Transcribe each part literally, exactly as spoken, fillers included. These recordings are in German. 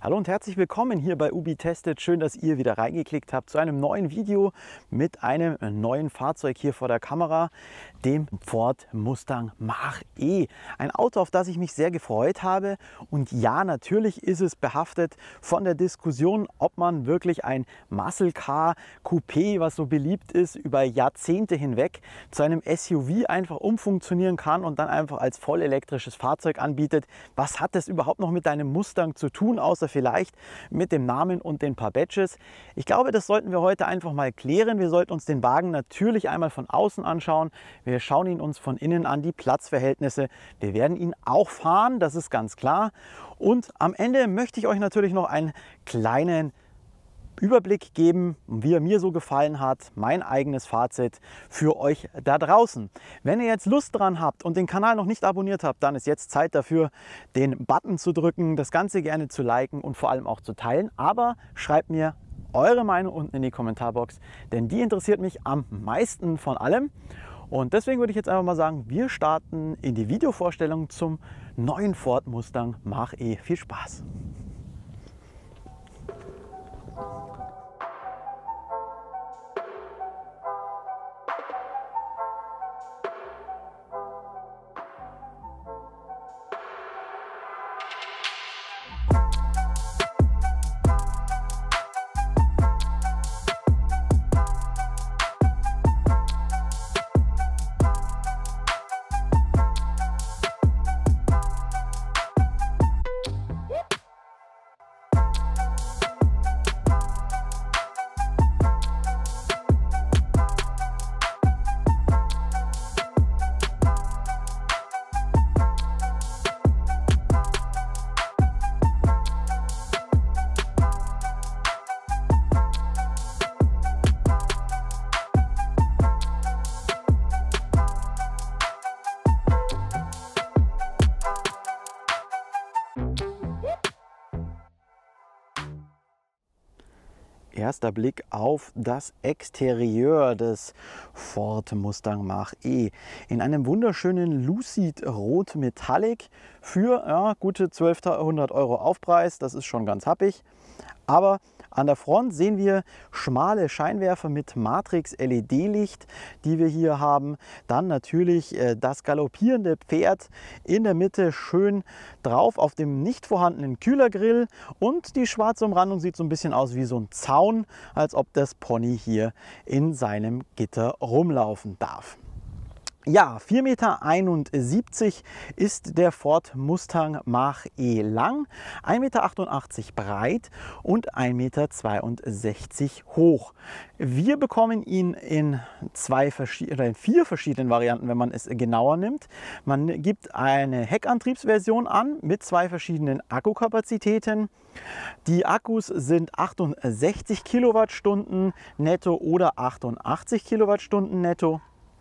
Hallo und herzlich willkommen hier bei Ubi Tested. Schön, dass ihr wieder reingeklickt habt zu einem neuen Video mit einem neuen Fahrzeug hier vor der Kamera, dem Ford Mustang Mach-E. Ein Auto, auf das ich mich sehr gefreut habe. Und ja, natürlich ist es behaftet von der Diskussion, ob man wirklich ein Muscle Car Coupé, was so beliebt ist, über Jahrzehnte hinweg zu einem S U V einfach umfunktionieren kann und dann einfach als vollelektrisches Fahrzeug anbietet. Was hat das überhaupt noch mit deinem Mustang zu tun, außer vielleicht mit dem Namen und den paar Badges? Ich glaube, das sollten wir heute einfach mal klären. Wir sollten uns den Wagen natürlich einmal von außen anschauen. Wir schauen ihn uns von innen an, die Platzverhältnisse. Wir werden ihn auch fahren, das ist ganz klar. Und am Ende möchte ich euch natürlich noch einen kleinen Überblick geben, wie er mir so gefallen hat, mein eigenes Fazit für euch da draußen. Wenn ihr jetzt Lust dran habt und den Kanal noch nicht abonniert habt, dann ist jetzt Zeit dafür, den Button zu drücken, das Ganze gerne zu liken und vor allem auch zu teilen. Aber schreibt mir eure Meinung unten in die Kommentarbox, denn die interessiert mich am meisten von allem. Und deswegen würde ich jetzt einfach mal sagen, wir starten in die Videovorstellung zum neuen Ford Mustang Mach-E. Viel Spaß! Erster Blick auf das Exterieur des Ford Mustang Mach-E in einem wunderschönen Lucid Rot Metallic für ja, gute zwölfhundert Euro Aufpreis. Das ist schon ganz happig. Aber an der Front sehen wir schmale Scheinwerfer mit Matrix-L E D-Licht, die wir hier haben. Dann natürlich äh, das galoppierende Pferd in der Mitte schön drauf auf dem nicht vorhandenen Kühlergrill. Und die schwarze Umrandung sieht so ein bisschen aus wie so ein Zaun, als ob das Pony hier in seinem Gitter rumlaufen darf. Ja, vier Meter einundsiebzig ist der Ford Mustang Mach-E lang, ein Meter achtundachtzig breit und ein Meter zweiundsechzig hoch. Wir bekommen ihn in, zwei, oder in vier verschiedenen Varianten, wenn man es genauer nimmt. Man gibt eine Heckantriebsversion an mit zwei verschiedenen Akkukapazitäten. Die Akkus sind achtundsechzig Kilowattstunden netto oder achtundachtzig Kilowattstunden netto.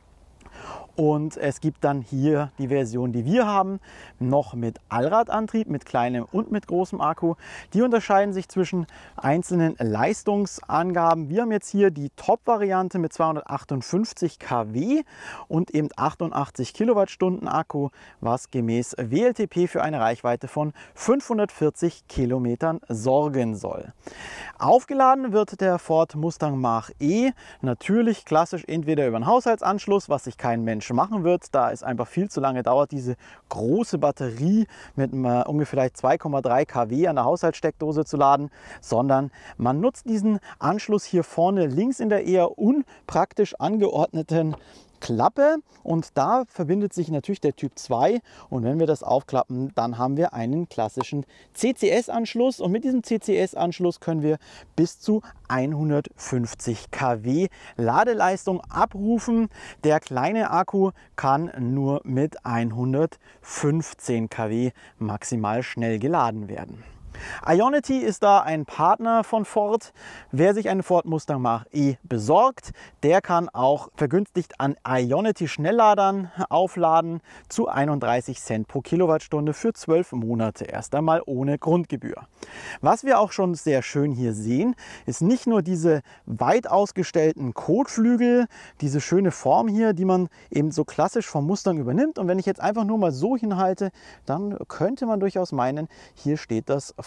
Und es gibt dann hier die Version, die wir haben, noch mit Allradantrieb, mit kleinem und mit großem Akku. Die unterscheiden sich zwischen einzelnen Leistungsangaben. Wir haben jetzt hier die Top-Variante mit zweihundertachtundfünfzig Kilowatt und eben achtundachtzig Kilowattstunden Akku, was gemäß W L T P für eine Reichweite von fünfhundertvierzig Kilometern sorgen soll. Aufgeladen wird der Ford Mustang Mach-E natürlich klassisch entweder über einen Haushaltsanschluss, was sich kein Mensch machen wird, da es einfach viel zu lange dauert, diese große Batterie mit äh, ungefähr vielleicht zwei Komma drei Kilowatt an der Haushaltssteckdose zu laden, sondern man nutzt diesen Anschluss hier vorne links in der eher unpraktisch angeordneten Klappe und da verbindet sich natürlich der Typ zwei und wenn wir das aufklappen, dann haben wir einen klassischen C C S-Anschluss und mit diesem C C S-Anschluss können wir bis zu hundertfünfzig Kilowatt Ladeleistung abrufen. Der kleine Akku kann nur mit hundertfünfzehn Kilowatt maximal schnell geladen werden. Ionity ist da ein Partner von Ford. Wer sich einen Ford Mustang Mach-E besorgt, der kann auch vergünstigt an Ionity Schnellladern aufladen zu einunddreißig Cent pro Kilowattstunde für zwölf Monate, erst einmal ohne Grundgebühr. Was wir auch schon sehr schön hier sehen, ist nicht nur diese weit ausgestellten Kotflügel, diese schöne Form hier, die man eben so klassisch vom Mustang übernimmt. Und wenn ich jetzt einfach nur mal so hinhalte, dann könnte man durchaus meinen, hier steht das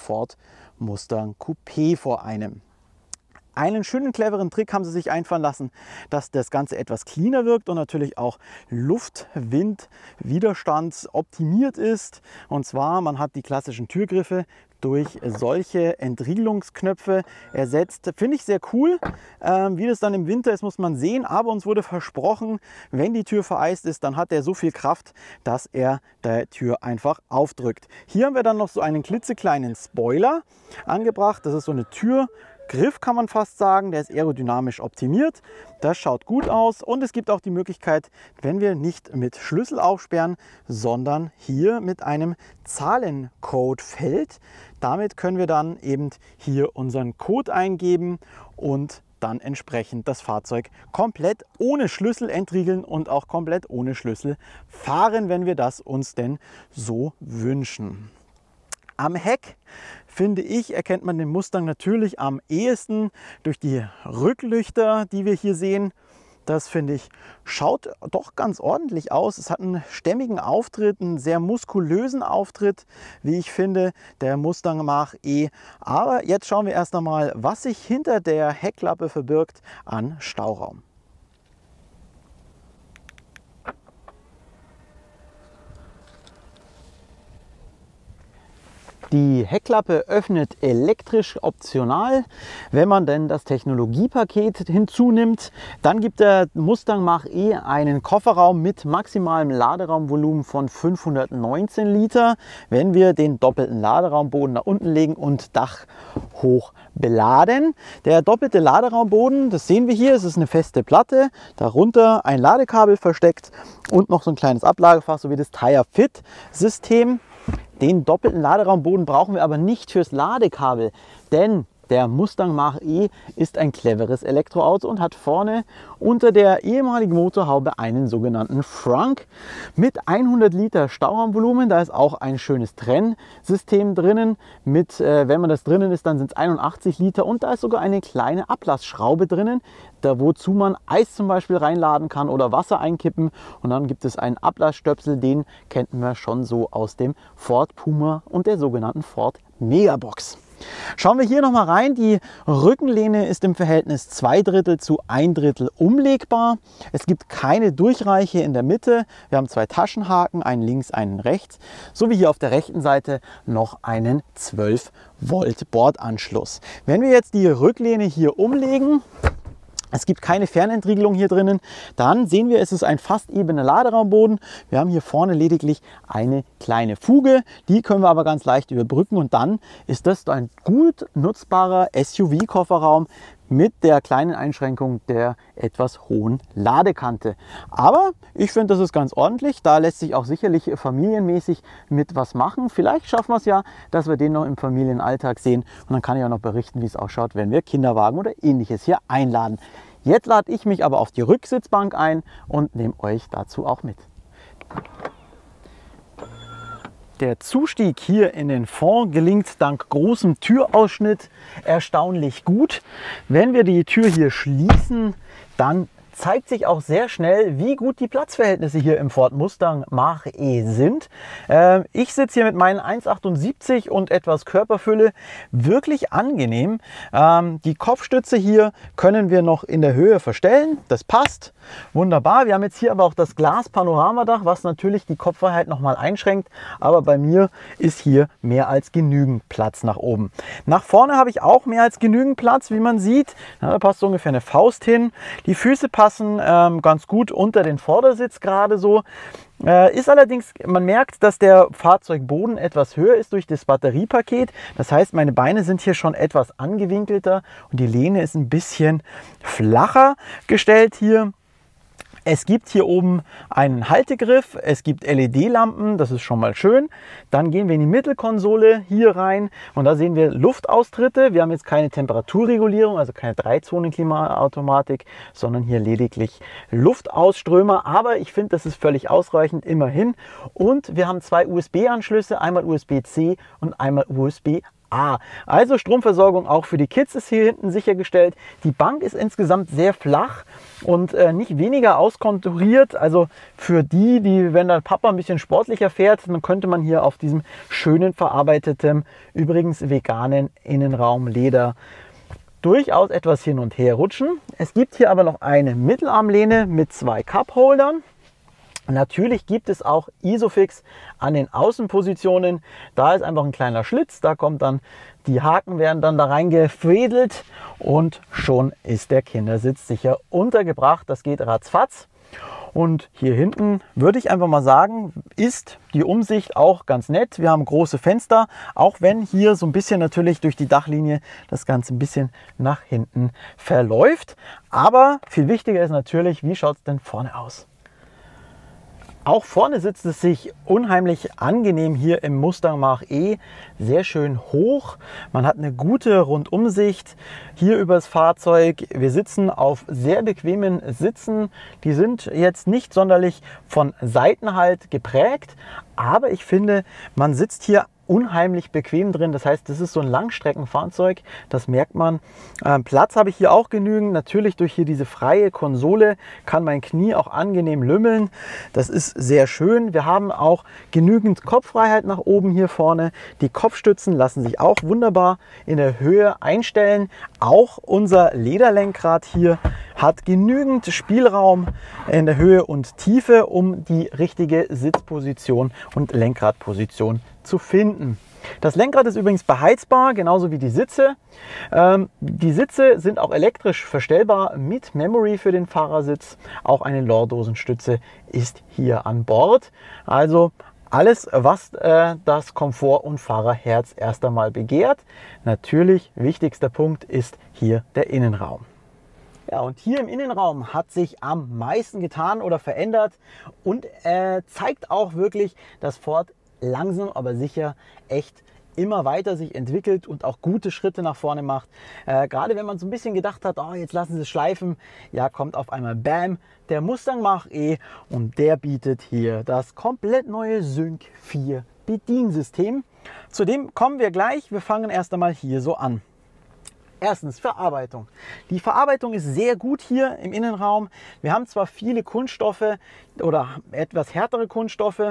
Ford Mustang Coupé vor einem. Einen schönen, cleveren Trick haben sie sich einfallen lassen, dass das Ganze etwas cleaner wirkt und natürlich auch Luft-, Wind-, Widerstand optimiert ist. Und zwar, man hat die klassischen Türgriffe durch solche Entriegelungsknöpfe ersetzt. Finde ich sehr cool. Ähm, wie das dann im Winter ist, muss man sehen. Aber uns wurde versprochen, wenn die Tür vereist ist, dann hat er so viel Kraft, dass er der Tür einfach aufdrückt. Hier haben wir dann noch so einen klitzekleinen Spoiler angebracht. Das ist so eine Tür. Griff kann man fast sagen, der ist aerodynamisch optimiert. Das schaut gut aus und es gibt auch die Möglichkeit, wenn wir nicht mit Schlüssel aufsperren, sondern hier mit einem Zahlencodefeld. Damit können wir dann eben hier unseren Code eingeben und dann entsprechend das Fahrzeug komplett ohne Schlüssel entriegeln und auch komplett ohne Schlüssel fahren, wenn wir das uns denn so wünschen. Am Heck, finde ich, erkennt man den Mustang natürlich am ehesten durch die Rücklüchter, die wir hier sehen. Das, finde ich, schaut doch ganz ordentlich aus. Es hat einen stämmigen Auftritt, einen sehr muskulösen Auftritt, wie ich finde, der Mustang Mach-E. Aber jetzt schauen wir erst einmal, was sich hinter der Heckklappe verbirgt an Stauraum. Die Heckklappe öffnet elektrisch optional, wenn man denn das Technologiepaket hinzunimmt. Dann gibt der Mustang Mach-E einen Kofferraum mit maximalem Laderaumvolumen von fünfhundertneunzehn Liter, wenn wir den doppelten Laderaumboden nach unten legen und Dach hoch beladen. Der doppelte Laderaumboden, das sehen wir hier, es ist eine feste Platte, darunter ein Ladekabel versteckt und noch so ein kleines Ablagefach sowie das Tire-Fit-System. Den doppelten Laderaumboden brauchen wir aber nicht fürs Ladekabel, denn der Mustang Mach-E ist ein cleveres Elektroauto und hat vorne unter der ehemaligen Motorhaube einen sogenannten Frunk mit hundert Liter Stauraumvolumen. Da ist auch ein schönes Trennsystem drinnen. Mit, äh, wenn man das drinnen ist, dann sind es einundachtzig Liter und da ist sogar eine kleine Ablassschraube drinnen, da wozu man Eis zum Beispiel reinladen kann oder Wasser einkippen. Und dann gibt es einen Ablassstöpsel, den kennt man schon so aus dem Ford Puma und der sogenannten Ford Megabox. Schauen wir hier noch mal rein. Die Rückenlehne ist im Verhältnis zwei Drittel zu ein Drittel umlegbar. Es gibt keine Durchreiche in der Mitte. Wir haben zwei Taschenhaken, einen links, einen rechts, sowie hier auf der rechten Seite noch einen zwölf Volt Bordanschluss. Wenn wir jetzt die Rücklehne hier umlegen, es gibt keine Fernentriegelung hier drinnen, dann sehen wir, es ist ein fast ebener Laderaumboden. Wir haben hier vorne lediglich eine kleine Fuge, die können wir aber ganz leicht überbrücken und dann ist das ein gut nutzbarer S U V-Kofferraum mit der kleinen Einschränkung der etwas hohen Ladekante. Aber ich finde, das ist ganz ordentlich. Da lässt sich auch sicherlich familienmäßig mit was machen. Vielleicht schaffen wir es ja, dass wir den noch im Familienalltag sehen. Und dann kann ich auch noch berichten, wie es ausschaut, wenn wir Kinderwagen oder ähnliches hier einladen. Jetzt lade ich mich aber auf die Rücksitzbank ein und nehme euch dazu auch mit. Der Zustieg hier in den Fond gelingt dank großem Türausschnitt erstaunlich gut. Wenn wir die Tür hier schließen, dann zeigt sich auch sehr schnell, wie gut die Platzverhältnisse hier im Ford Mustang Mach-E sind. Äh, ich sitze hier mit meinen eins Komma achtundsiebzig und etwas Körperfülle wirklich angenehm. Ähm, die Kopfstütze hier können wir noch in der Höhe verstellen. Das passt wunderbar. Wir haben jetzt hier aber auch das Glas-Panoramadach, was natürlich die Kopffreiheit noch mal einschränkt. Aber bei mir ist hier mehr als genügend Platz nach oben. Nach vorne habe ich auch mehr als genügend Platz, wie man sieht. Ja, da passt so ungefähr eine Faust hin. Die Füße passen Ähm, ganz gut unter den Vordersitz gerade so. Äh, ist allerdings, man merkt, dass der Fahrzeugboden etwas höher ist durch das Batteriepaket. Das heißt, meine Beine sind hier schon etwas angewinkelter und die Lehne ist ein bisschen flacher gestellt hier. Es gibt hier oben einen Haltegriff, es gibt L E D-Lampen, das ist schon mal schön. Dann gehen wir in die Mittelkonsole hier rein und da sehen wir Luftaustritte. Wir haben jetzt keine Temperaturregulierung, also keine Drei-Zonen-Klimaautomatik, sondern hier lediglich Luftausströmer. Aber ich finde, das ist völlig ausreichend, immerhin. Und wir haben zwei U S B-Anschlüsse, einmal U S B C und einmal U S B A. A. Also Stromversorgung auch für die Kids ist hier hinten sichergestellt. Die Bank ist insgesamt sehr flach und äh, nicht weniger auskonturiert. Also für die, die, wenn der Papa ein bisschen sportlicher fährt, dann könnte man hier auf diesem schönen verarbeiteten, übrigens veganen Innenraum Leder durchaus etwas hin und her rutschen. Es gibt hier aber noch eine Mittelarmlehne mit zwei Cupholdern. Natürlich gibt es auch Isofix an den Außenpositionen. Da ist einfach ein kleiner Schlitz, da kommt dann, die Haken werden dann da reingefädelt und schon ist der Kindersitz sicher untergebracht. Das geht ratzfatz. Und hier hinten würde ich einfach mal sagen, ist die Umsicht auch ganz nett. Wir haben große Fenster, auch wenn hier so ein bisschen natürlich durch die Dachlinie das Ganze ein bisschen nach hinten verläuft. Aber viel wichtiger ist natürlich, wie schaut es denn vorne aus? Auch vorne sitzt es sich unheimlich angenehm hier im Mustang Mach-E, sehr schön hoch. Man hat eine gute Rundumsicht hier über das Fahrzeug. Wir sitzen auf sehr bequemen Sitzen. Die sind jetzt nicht sonderlich von Seitenhalt geprägt, aber ich finde, man sitzt hier unheimlich bequem drin. Das heißt, das ist so ein Langstreckenfahrzeug, das merkt man. Ähm, Platz habe ich hier auch genügend. Natürlich durch hier diese freie Konsole kann mein Knie auch angenehm lümmeln. Das ist sehr schön. Wir haben auch genügend Kopffreiheit nach oben hier vorne. Die Kopfstützen lassen sich auch wunderbar in der Höhe einstellen. Auch unser Lederlenkrad hier hat genügend Spielraum in der Höhe und Tiefe, um die richtige Sitzposition und Lenkradposition zu finden. Das Lenkrad ist übrigens beheizbar, genauso wie die Sitze. Ähm, die Sitze sind auch elektrisch verstellbar mit Memory für den Fahrersitz. Auch eine Lordosenstütze ist hier an Bord. Also alles, was äh, das Komfort- und Fahrerherz erst einmal begehrt. Natürlich, wichtigster Punkt ist hier der Innenraum. Ja, und hier im Innenraum hat sich am meisten getan oder verändert und äh, zeigt auch wirklich, dass Ford langsam, aber sicher echt immer weiter sich entwickelt und auch gute Schritte nach vorne macht. Äh, gerade wenn man so ein bisschen gedacht hat, oh, jetzt lassen sie es schleifen, ja, kommt auf einmal Bam, der Mustang Mach-E und der bietet hier das komplett neue Sync vier Bediensystem. Zu dem kommen wir gleich. Wir fangen erst einmal hier so an. Erstens Verarbeitung. Die Verarbeitung ist sehr gut hier im Innenraum. Wir haben zwar viele Kunststoffe oder etwas härtere Kunststoffe,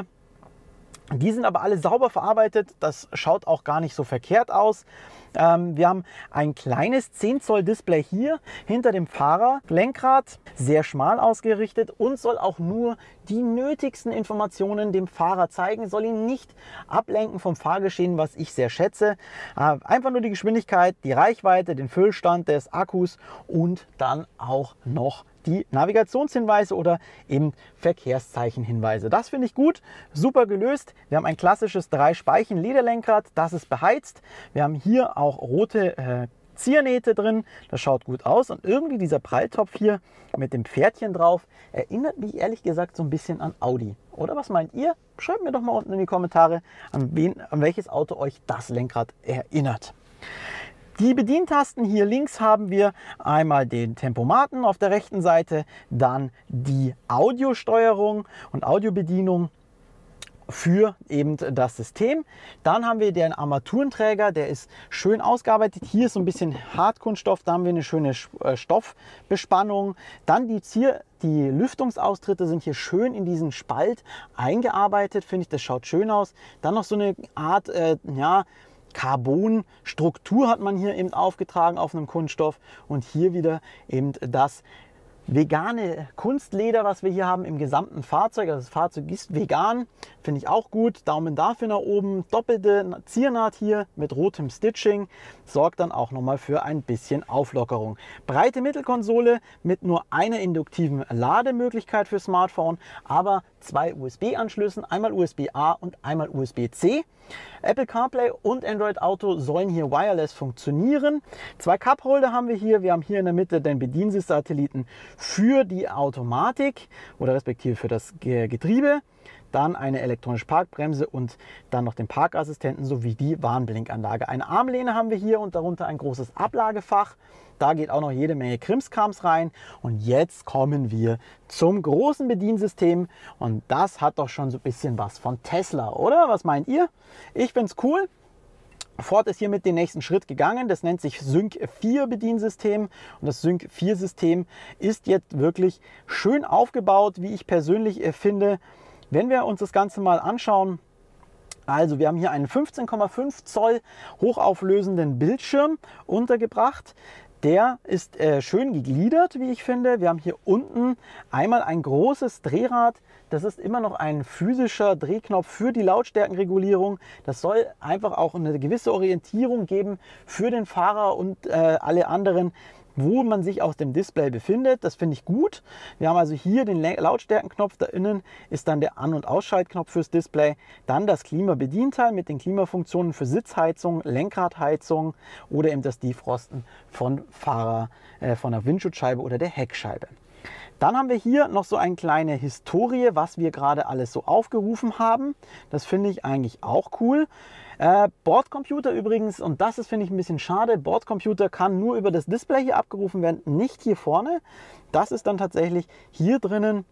die sind aber alle sauber verarbeitet. Das schaut auch gar nicht so verkehrt aus. Ähm, wir haben ein kleines zehn Zoll Display hier hinter dem Fahrer. Lenkrad sehr schmal ausgerichtet und soll auch nur die nötigsten Informationen dem Fahrer zeigen. Soll ihn nicht ablenken vom Fahrgeschehen, was ich sehr schätze. Äh, einfach nur die Geschwindigkeit, die Reichweite, den Füllstand des Akkus und dann auch noch die Navigationshinweise oder eben Verkehrszeichenhinweise. Das finde ich gut, super gelöst. Wir haben ein klassisches drei Speichen Lederlenkrad, das ist beheizt. Wir haben hier auch rote äh, Ziernähte drin, das schaut gut aus und irgendwie dieser Pralltopf hier mit dem Pferdchen drauf erinnert mich ehrlich gesagt so ein bisschen an Audi. Oder was meint ihr? Schreibt mir doch mal unten in die Kommentare, an, wen, an welches Auto euch das Lenkrad erinnert. Die Bedientasten hier links haben wir einmal den Tempomaten auf der rechten Seite, dann die Audiosteuerung und Audiobedienung für eben das System. Dann haben wir den Armaturenträger, der ist schön ausgearbeitet. Hier ist so ein bisschen Hartkunststoff, da haben wir eine schöne Stoffbespannung. Dann die Zier Die Lüftungsaustritte sind hier schön in diesen Spalt eingearbeitet, finde ich, das schaut schön aus. Dann noch so eine Art, äh, ja, Carbon-Struktur hat man hier eben aufgetragen auf einem Kunststoff und hier wieder eben das vegane Kunstleder, was wir hier haben im gesamten Fahrzeug. Also das Fahrzeug ist vegan, finde ich auch gut. Daumen dafür nach oben. Doppelte Ziernaht hier mit rotem Stitching sorgt dann auch nochmal für ein bisschen Auflockerung. Breite Mittelkonsole mit nur einer induktiven Lademöglichkeit für Smartphone, aber zwei U S B-Anschlüssen, einmal U S B A und einmal U S B C. Apple CarPlay und Android Auto sollen hier wireless funktionieren. Zwei Cupholder haben wir hier. Wir haben hier in der Mitte den Bediensatelliten für die Automatik oder respektive für das Getriebe. Dann eine elektronische Parkbremse und dann noch den Parkassistenten sowie die Warnblinkanlage. Eine Armlehne haben wir hier und darunter ein großes Ablagefach. Da geht auch noch jede Menge Krimskrams rein. Und jetzt kommen wir zum großen Bediensystem. Und das hat doch schon so ein bisschen was von Tesla, oder? Was meint ihr? Ich finde es cool. Ford ist hiermit den nächsten Schritt gegangen. Das nennt sich Sync vier Bediensystem. Und das Sync vier System ist jetzt wirklich schön aufgebaut, wie ich persönlich finde. Wenn wir uns das Ganze mal anschauen, also wir haben hier einen fünfzehn Komma fünf Zoll hochauflösenden Bildschirm untergebracht. Der ist äh, schön gegliedert, wie ich finde. Wir haben hier unten einmal ein großes Drehrad. Das ist immer noch ein physischer Drehknopf für die Lautstärkenregulierung. Das soll einfach auch eine gewisse Orientierung geben für den Fahrer und äh, alle anderen, wo man sich aus dem Display befindet. Das finde ich gut. Wir haben also hier den Lautstärkenknopf, da innen ist dann der An- und Ausschaltknopf fürs Display. Dann das Klimabedienteil mit den Klimafunktionen für Sitzheizung, Lenkradheizung oder eben das Defrosten von Fahrer, äh, von der Windschutzscheibe oder der Heckscheibe. Dann haben wir hier noch so eine kleine Historie, was wir gerade alles so aufgerufen haben. Das finde ich eigentlich auch cool. Äh, Bordcomputer übrigens, und das ist, finde ich, ein bisschen schade, Bordcomputer kann nur über das Display hier abgerufen werden, nicht hier vorne. Das ist dann tatsächlich hier drinnen.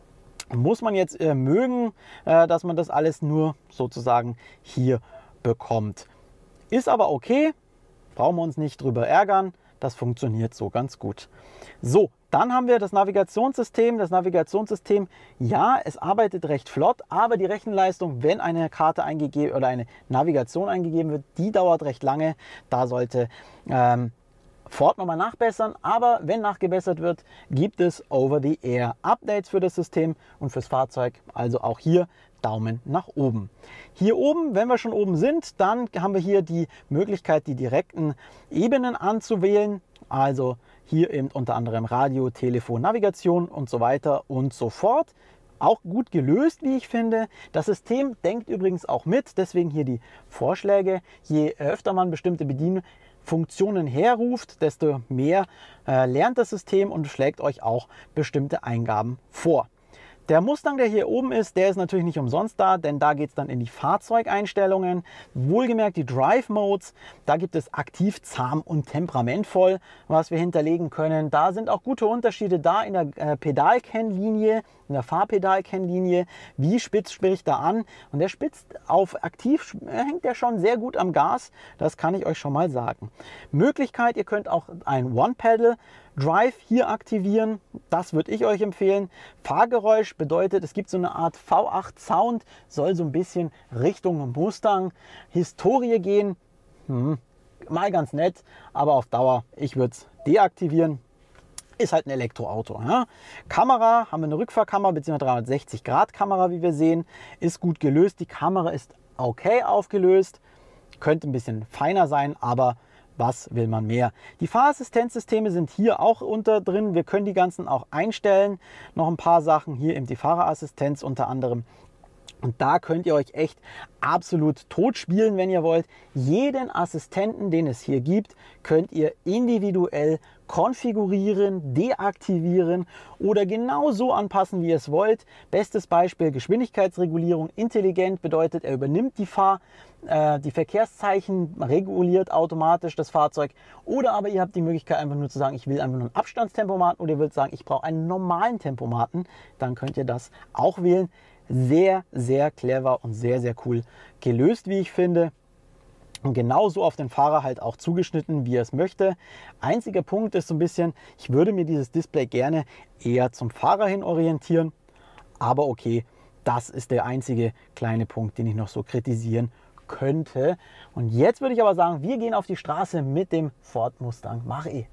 Muss man jetzt äh, mögen, äh, dass man das alles nur sozusagen hier bekommt. Ist aber okay, brauchen wir uns nicht drüber ärgern. Das funktioniert so ganz gut. So, dann haben wir das Navigationssystem. Das Navigationssystem, ja, es arbeitet recht flott, aber die Rechenleistung, wenn eine Karte eingegeben oder eine Navigation eingegeben wird, die dauert recht lange. Da sollte ähm, Ford nochmal nachbessern, aber wenn nachgebessert wird, gibt es Over-the-Air-Updates für das System und fürs Fahrzeug. Also auch hier Daumen nach oben. Hier oben, wenn wir schon oben sind, dann haben wir hier die Möglichkeit, die direkten Ebenen anzuwählen. Also hier eben unter anderem Radio, Telefon, Navigation und so weiter und so fort. Auch gut gelöst, wie ich finde. Das System denkt übrigens auch mit, deswegen hier die Vorschläge. Je öfter man bestimmte Bedienfunktionen herruft, desto mehr äh, lernt das System und schlägt euch auch bestimmte Eingaben vor. Der Mustang, der hier oben ist, der ist natürlich nicht umsonst da, denn da geht es dann in die Fahrzeugeinstellungen. Wohlgemerkt die Drive Modes, da gibt es aktiv, zahm und temperamentvoll, was wir hinterlegen können. Da sind auch gute Unterschiede da in der äh, Pedalkennlinie, in der Fahrpedalkennlinie. Wie spitz spricht da an? Und der spitzt auf aktiv, äh, hängt der schon sehr gut am Gas, das kann ich euch schon mal sagen. Möglichkeit, ihr könnt auch ein One-Pedal Drive hier aktivieren, das würde ich euch empfehlen. Fahrgeräusch bedeutet, es gibt so eine Art V acht Sound, soll so ein bisschen Richtung Mustang Historie gehen. Hm, mal ganz nett, aber auf Dauer, ich würde es deaktivieren. Ist halt ein Elektroauto. Ja? Kamera, haben wir eine Rückfahrkamera bzw. dreihundertsechzig Grad Kamera, wie wir sehen, ist gut gelöst. Die Kamera ist okay aufgelöst, könnte ein bisschen feiner sein, aber was will man mehr? Die Fahrassistenzsysteme sind hier auch unter drin. Wir können die ganzen auch einstellen. Noch ein paar Sachen hier eben die Fahrerassistenz unter anderem. Und da könnt ihr euch echt absolut tot spielen, wenn ihr wollt. Jeden Assistenten, den es hier gibt, könnt ihr individuell konfigurieren, deaktivieren oder genau so anpassen, wie ihr es wollt. Bestes Beispiel Geschwindigkeitsregulierung. Intelligent bedeutet, er übernimmt die Fahr, äh, die Verkehrszeichen, reguliert automatisch das Fahrzeug. Oder aber ihr habt die Möglichkeit einfach nur zu sagen, ich will einfach nur einen Abstandstempomaten oder ihr wollt sagen, ich brauche einen normalen Tempomaten. Dann könnt ihr das auch wählen. Sehr, sehr clever und sehr, sehr cool gelöst, wie ich finde. Und genauso auf den Fahrer halt auch zugeschnitten, wie er es möchte. Einziger Punkt ist so ein bisschen, ich würde mir dieses Display gerne eher zum Fahrer hin orientieren. Aber okay, das ist der einzige kleine Punkt, den ich noch so kritisieren könnte. Und jetzt würde ich aber sagen, wir gehen auf die Straße mit dem Ford Mustang Mach-E.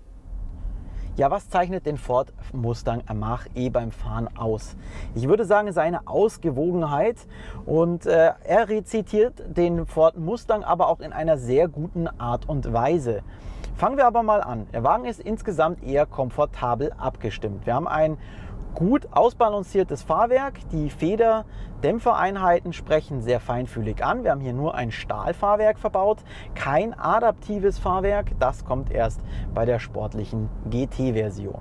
Ja, was zeichnet den Ford Mustang Mach-E beim Fahren aus? Ich würde sagen, seine Ausgewogenheit, und äh, er rezitiert den Ford Mustang aber auch in einer sehr guten Art und Weise. Fangen wir aber mal an. Der Wagen ist insgesamt eher komfortabel abgestimmt. Wir haben ein gut ausbalanciertes Fahrwerk. Die Federdämpfereinheiten sprechen sehr feinfühlig an. Wir haben hier nur ein Stahlfahrwerk verbaut, kein adaptives Fahrwerk. Das kommt erst bei der sportlichen G T-Version.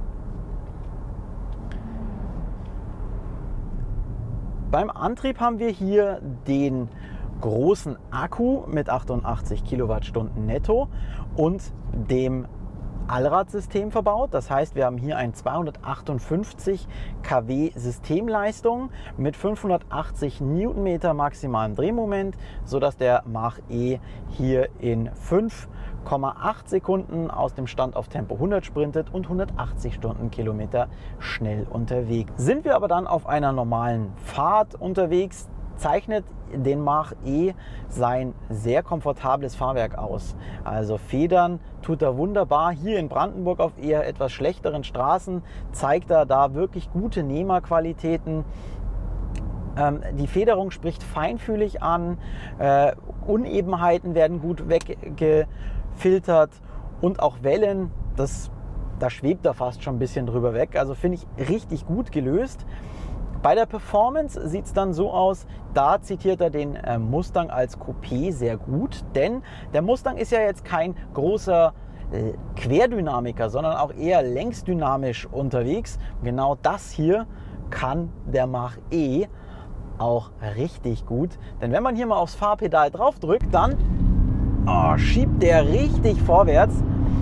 Beim Antrieb haben wir hier den großen Akku mit achtundachtzig Kilowattstunden netto und dem Allradsystem verbaut. Das heißt, wir haben hier ein zweihundertachtundfünfzig Kilowatt Systemleistung mit fünfhundertachtzig Newtonmeter maximalem Drehmoment, sodass der Mach-E hier in fünf Komma acht Sekunden aus dem Stand auf Tempo hundert sprintet und hundertachtzig Stundenkilometer schnell unterwegs. Sind wir aber dann auf einer normalen Fahrt unterwegs, zeichnet den Mach-E sein sehr komfortables Fahrwerk aus. Also Federn tut er wunderbar. Hier in Brandenburg auf eher etwas schlechteren Straßen zeigt er da wirklich gute Nehmerqualitäten. Ähm, die Federung spricht feinfühlig an, äh, Unebenheiten werden gut weggefiltert und auch Wellen, das, da schwebt er fast schon ein bisschen drüber weg. Also finde ich richtig gut gelöst. Bei der Performance sieht es dann so aus, da zitiert er den äh, Mustang als Coupé sehr gut, denn der Mustang ist ja jetzt kein großer äh, Querdynamiker, sondern auch eher längsdynamisch unterwegs. Genau das hier kann der Mach-E auch richtig gut, denn wenn man hier mal aufs Fahrpedal drauf drückt, dann oh, schiebt der richtig vorwärts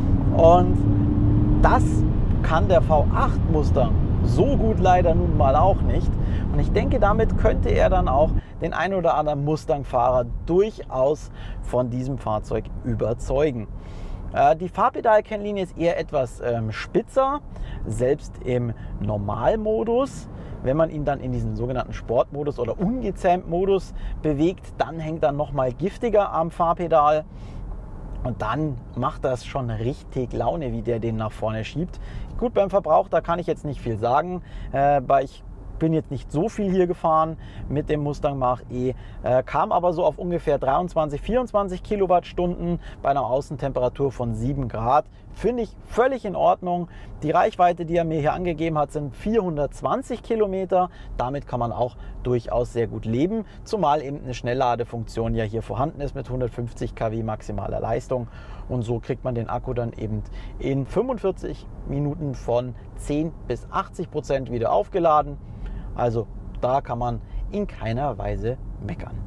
und das kann der V acht Mustang so gut leider nun mal auch nicht. Und ich denke, damit könnte er dann auch den ein oder anderen Mustang-Fahrer durchaus von diesem Fahrzeug überzeugen. Äh, die Fahrpedalkennlinie ist eher etwas ähm, spitzer, selbst im Normalmodus. Wenn man ihn dann in diesen sogenannten Sportmodus oder ungezähmt-Modus bewegt, dann hängt er noch mal giftiger am Fahrpedal. Und dann macht das schon richtig Laune, wie der den nach vorne schiebt. Gut, beim Verbrauch, da kann ich jetzt nicht viel sagen, äh, weil ich bin jetzt nicht so viel hier gefahren mit dem Mustang Mach-E, äh, kam aber so auf ungefähr dreiundzwanzig, vierundzwanzig Kilowattstunden bei einer Außentemperatur von sieben Grad. Finde ich völlig in Ordnung. Die Reichweite, die er mir hier angegeben hat, sind vierhundertzwanzig Kilometer. Damit kann man auch durchaus sehr gut leben, zumal eben eine Schnellladefunktion ja hier vorhanden ist mit hundertfünfzig Kilowatt maximaler Leistung. Und so kriegt man den Akku dann eben in fünfundvierzig Minuten von zehn bis achtzig Prozent wieder aufgeladen. Also da kann man in keiner Weise meckern.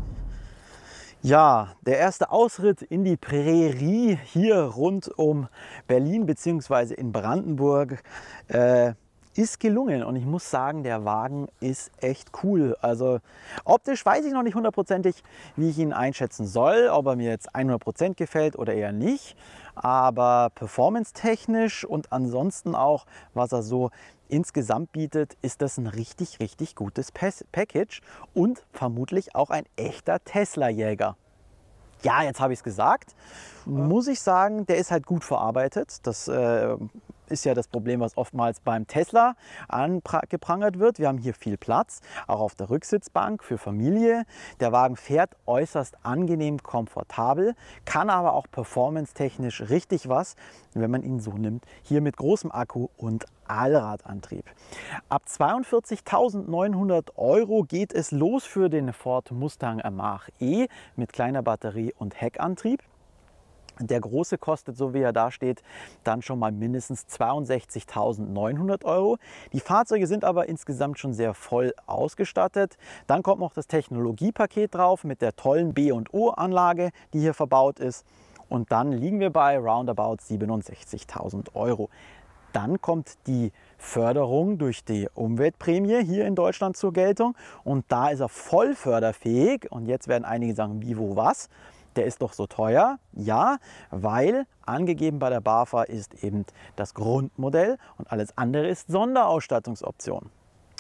Ja, der erste Ausritt in die Prärie hier rund um Berlin bzw. in Brandenburg äh, ist gelungen. Und ich muss sagen, der Wagen ist echt cool. Also optisch weiß ich noch nicht hundertprozentig, wie ich ihn einschätzen soll, ob er mir jetzt hundert Prozent gefällt oder eher nicht. Aber performance-technisch und ansonsten auch, was er so insgesamt bietet, ist das ein richtig, richtig gutes Package und vermutlich auch ein echter Tesla-Jäger. Ja, jetzt habe ich es gesagt. Muss ich sagen, der ist halt gut verarbeitet. Das äh, ist ja das Problem, was oftmals beim Tesla angeprangert wird. Wir haben hier viel Platz, auch auf der Rücksitzbank für Familie. Der Wagen fährt äußerst angenehm, komfortabel, kann aber auch performance-technisch richtig was, wenn man ihn so nimmt. Hier mit großem Akku und Allradantrieb. Ab zweiundvierzigtausendneunhundert Euro geht es los für den Ford Mustang Mach-E mit kleiner Batterie und Heckantrieb. Der große kostet, so wie er da steht, dann schon mal mindestens zweiundsechzigtausendneunhundert Euro. Die Fahrzeuge sind aber insgesamt schon sehr voll ausgestattet. Dann kommt noch das Technologiepaket drauf mit der tollen B und O-Anlage, die hier verbaut ist. Und dann liegen wir bei roundabout siebenundsechzigtausend Euro. Dann kommt die Förderung durch die Umweltprämie hier in Deutschland zur Geltung. Und da ist er voll förderfähig. Und jetzt werden einige sagen, wie, wo, was? Der ist doch so teuer. Ja, weil angegeben bei der BAFA ist eben das Grundmodell und alles andere ist Sonderausstattungsoption.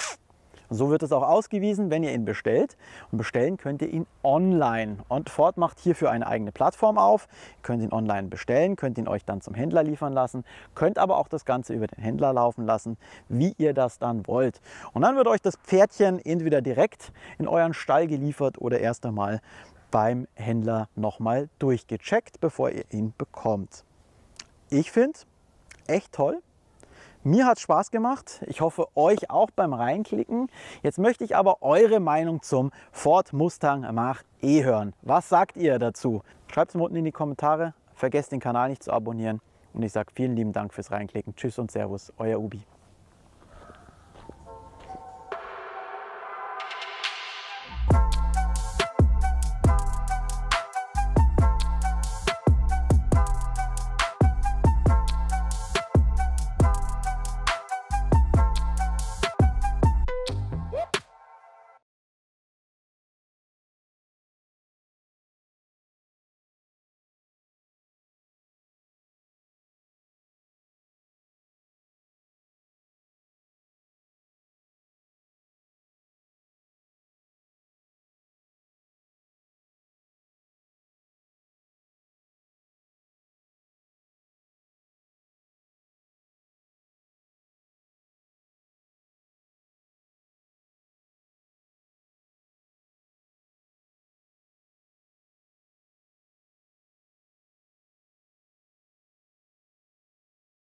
So wird es auch ausgewiesen, wenn ihr ihn bestellt. Und bestellen könnt ihr ihn online. Und Ford macht hierfür eine eigene Plattform auf. Ihr könnt ihn online bestellen, könnt ihn euch dann zum Händler liefern lassen, könnt aber auch das Ganze über den Händler laufen lassen, wie ihr das dann wollt. Und dann wird euch das Pferdchen entweder direkt in euren Stall geliefert oder erst einmal beim Händler nochmal durchgecheckt, bevor ihr ihn bekommt. Ich finde, echt toll. Mir hat es Spaß gemacht. Ich hoffe, euch auch beim Reinklicken. Jetzt möchte ich aber eure Meinung zum Ford Mustang Mach-E hören. Was sagt ihr dazu? Schreibt es mir unten in die Kommentare. Vergesst den Kanal nicht zu abonnieren. Und ich sage vielen lieben Dank fürs Reinklicken. Tschüss und Servus, euer Ubi.